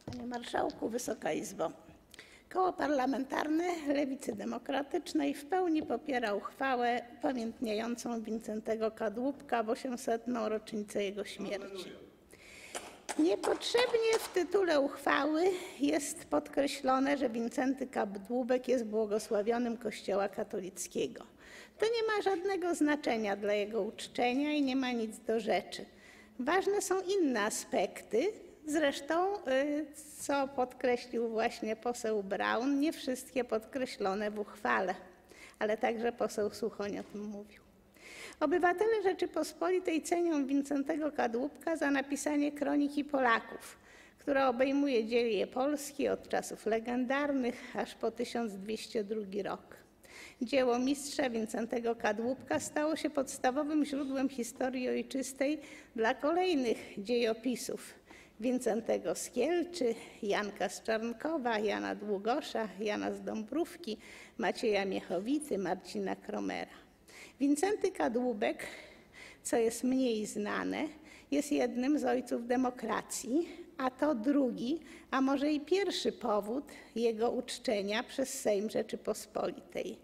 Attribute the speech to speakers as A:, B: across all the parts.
A: Panie Marszałku, Wysoka Izbo! Koło Parlamentarne Lewicy Demokratycznej w pełni popiera uchwałę upamiętniającą Wincentego Kadłubka w 800. rocznicę jego śmierci. Niepotrzebnie w tytule uchwały jest podkreślone, że Wincenty Kadłubek jest błogosławionym Kościoła katolickiego. To nie ma żadnego znaczenia dla jego uczczenia i nie ma nic do rzeczy. Ważne są inne aspekty. Zresztą, co podkreślił właśnie poseł Braun, nie wszystkie podkreślone w uchwale, ale także poseł Suchoń o tym mówił. Obywatele Rzeczypospolitej cenią Wincentego Kadłubka za napisanie Kroniki Polaków, która obejmuje dzieje Polski od czasów legendarnych aż po 1202 rok. Dzieło mistrza Wincentego Kadłubka stało się podstawowym źródłem historii ojczystej dla kolejnych dziejopisów Wincentego z Kielczy, Janka z Czarnkowa, Jana Długosza, Jana z Dąbrówki, Macieja Miechowity, Marcina Kromera. Wincenty Kadłubek, co jest mniej znane, jest jednym z ojców demokracji, a to drugi, a może i pierwszy powód jego uczczenia przez Sejm Rzeczypospolitej.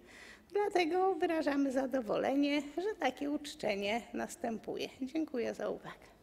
A: Dlatego wyrażamy zadowolenie, że takie uczczenie następuje. Dziękuję za uwagę.